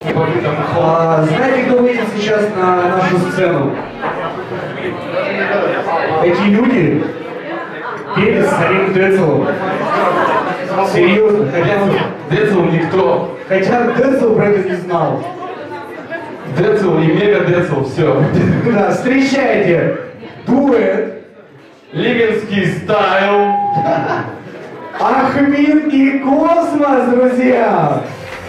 Знаете, кто выйдет сейчас на нашу сцену? Эти люди пели с Олегом Децелом. Серьезно, хотя Децел никто. Хотя Децел про это не знал. Децел и Мега Децел, все. Да, встречайте, дуэт Лименский стайл. Ахмин и Космос, друзья!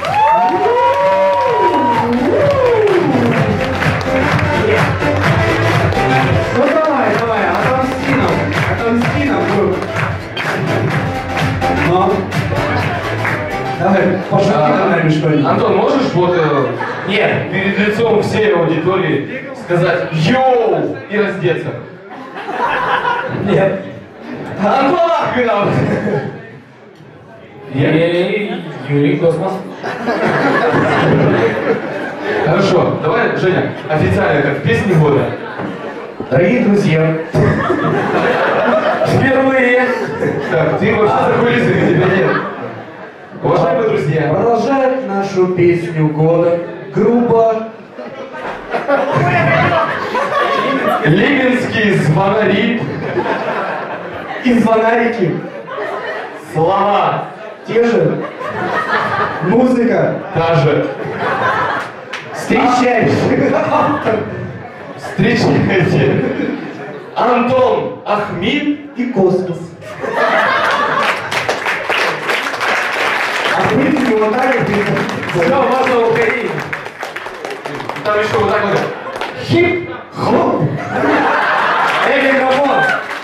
Ну давай, отомсти нам, друг. Ну, давай, пошути на нами что-нибудь. Антон, можешь вот Нет. перед лицом всей аудитории сказать «Йоу!» и раздеться? Нет. Антон Ахминов! Юрий Космос. Хорошо, давай, Женя, официально, как песни года. Дорогие друзья, Впервые. Так, ты вообще за кулисами, тебя нет. Уважаемые друзья. Продолжает нашу песню года группа Лименские звонари. и звонарики. Слова. Те же. Музыка. Та же. Встречайте. Встречайте. Антон Ахмин. И Космос. А вы вот так вот. Все, можно уходить. Там еще вот так вот. Хип-хоп. Микрофон.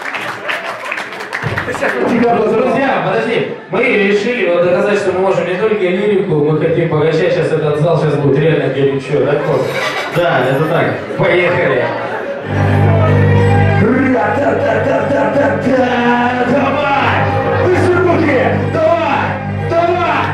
Друзья, подожди, мы решили вот доказать, что мы можем не только лирику, мы хотим погощать сейчас этот зал, сейчас будет реально горячо, да, Кос? Да, это так. Поехали. Давай! Выше руки! Давай! Давай!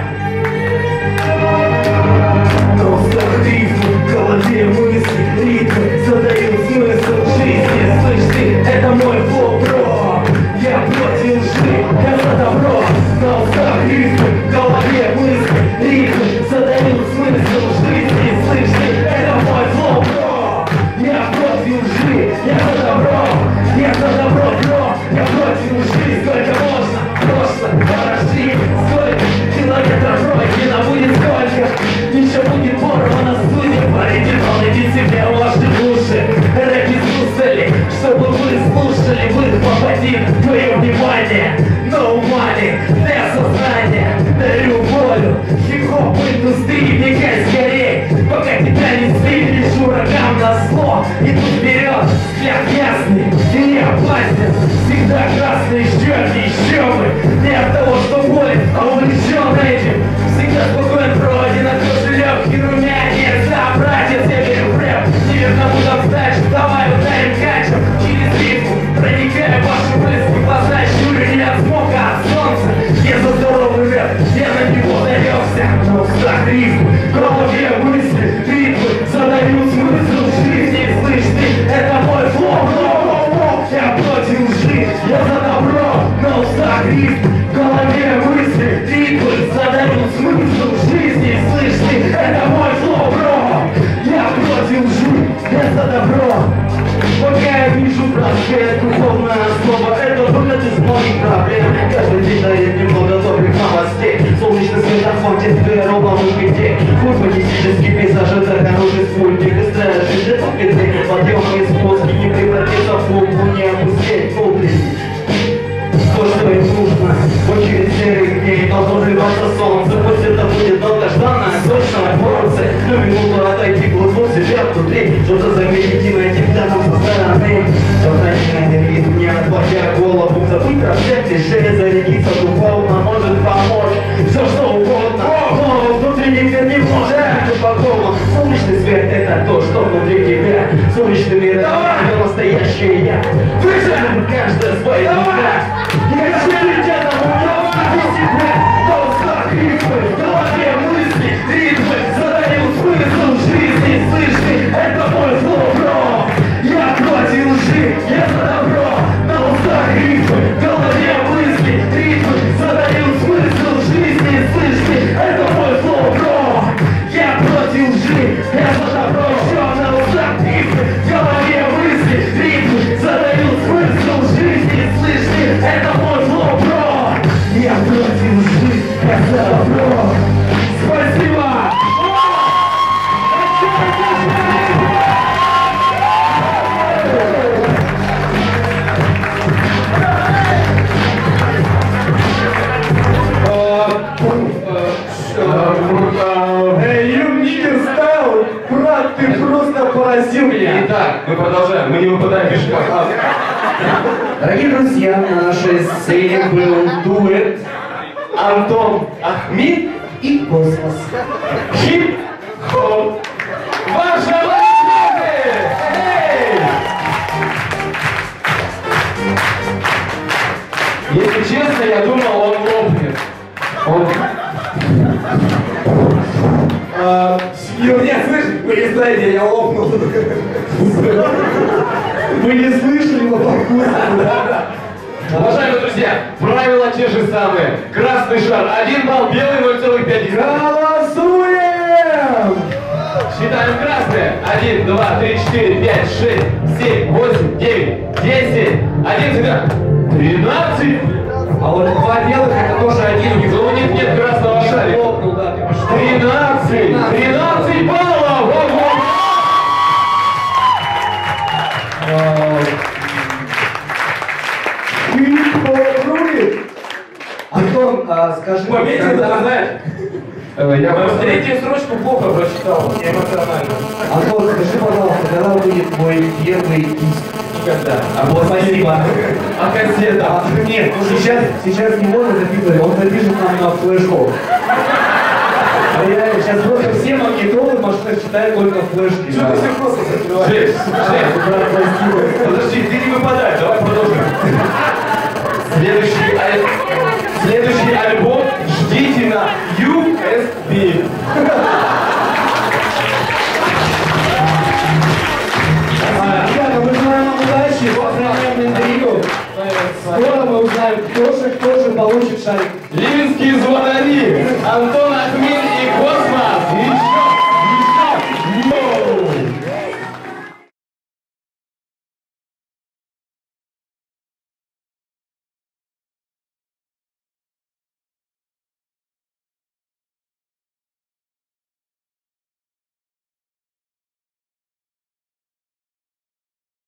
Толстых рифм в голове мысли, ритмы задают смысл жизни. Слышь ты, это мой флоу-бро. Я против лжи, я за добро. Толстых рифм в голове мысли, ритмы задают смысл жизни. Слышь ты, это мой флоу-бро. Я против лжи, я за добро. Я за добро, бро. Я против лжи, сколько можно. Прошлое, подожди, сколько километров пройдено будет сколько. Еще будет порвано студия. Оригинал, иди себе ваши уши. Рэп слушали, чтобы вы слушали. Вы попадим в твое внимание. No money, для сознания. Дарю волю, хип-хоп индустрии. Вникай скорей, пока тебя не сбили. Лишь ураган на зло. Иду вперед, взгляд ясный и не опасен. Всегда красные щеки, еще бы. Не от того, что болит, а увлечен этим. Всегда спокоен, проводен от кожи легкий румянец. Да, братец, я верю в рэп. Неверно буду встать, давай ударим качем. Через рифму, проникая в ваши мысли. Глаза щурю не от смока, а от солнца. Я за здоровый рэп, я на него дарёшься. Но так рифм, в голове мысли, ритмы задают смысл жизни. Слышь ты, это мой флоу. Я против лжи, я за добро. Но так рифм, в голове мысли, ритмы задают смысл жизни. Слышь ты, это мой флоу, бро. Я против лжи, я за добро. Пока я вижу просвет, духовная основа. Это выход из многих проблем. Каждый день дает немного добрых новостей. Солнечный свет на фоне сферованных идей. Урбанистический пейзаж, это хороший спутник. Быстрая жизнь, это впечатление. Подъемы и спуски не превратится в клубу, не опустить внутренний. То, что им нужно, очень серых дней. Должно вливаться солнце, пусть это будет долгожданная сочная порция. На минуту отойти, глубоко себя внутри. Что-то заметительное тебя нам со стороны. Сознательный ритм, не отводя голову. Забыть про все клише, зарядиться духовно может помочь. Все что угодно, но внутренний мир не может быть по-другому. Солнечный свет это то, что внутри тебя. Солнечный мир это мы не выпадаем из шкафа. Дорогие друзья, на нашей сцене был дуэт Антон Ахмид и Космос. Хип-хоп. Ваши аплодисменты! Эй! Если честно, я думал, он лопнет. Он... Нет, слышишь, вы не знаете, я лопнул. Вы не слышали его по вкусу? Уважаемые друзья, правила те же самые. Красный шар 1 балл, белый 0,5. Голосуем! Считаем красные. 1, 2, 3, 4, 5, 6, 7, 8, 9, 10, 11, 13. А вот 2 белых это тоже один. Ну у них нет красного шарика. Лопнул, да, ты что? 13 баллов! Ого! Антон, скажи, Пометил, да, знаешь? Я просто... Третью строчку плохо прочитал, эмоционально. Антон, скажи, пожалуйста, когда будет твой первый диск? Никогда. Спасибо. А кассета? Нет, ну сейчас не можно записывать, он запишет нам на флешку. А реально, сейчас просто все магнитолы в машинах читают только флешки. Что ты все просто закрываешь? Жесть, жесть. Подожди, ты не выпадай, давай продолжим. Следующий альбом ждите на USB. Ребята, мы желаем вам удачи, поздравляем интервью. Скоро мы узнаем, кто же получит шарик. Ливенские звонари. Антон